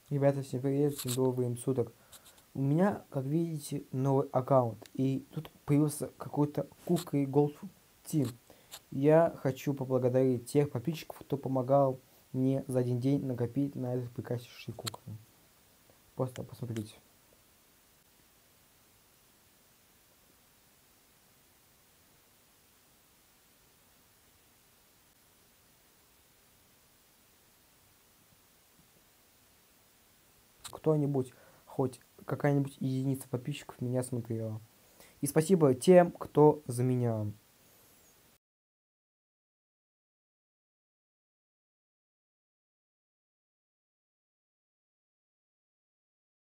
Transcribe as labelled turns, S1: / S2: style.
S1: Ребята, всем привет, всем доброго времени суток. У меня, как видите, новый аккаунт. И тут появился какой-то Кука и Голд Тим. Я хочу поблагодарить тех подписчиков, кто помогал мне за один день накопить на этот прекраснейший кука. Просто посмотрите. Кто-нибудь, хоть какая-нибудь единица подписчиков меня смотрела. И спасибо тем, кто за меня.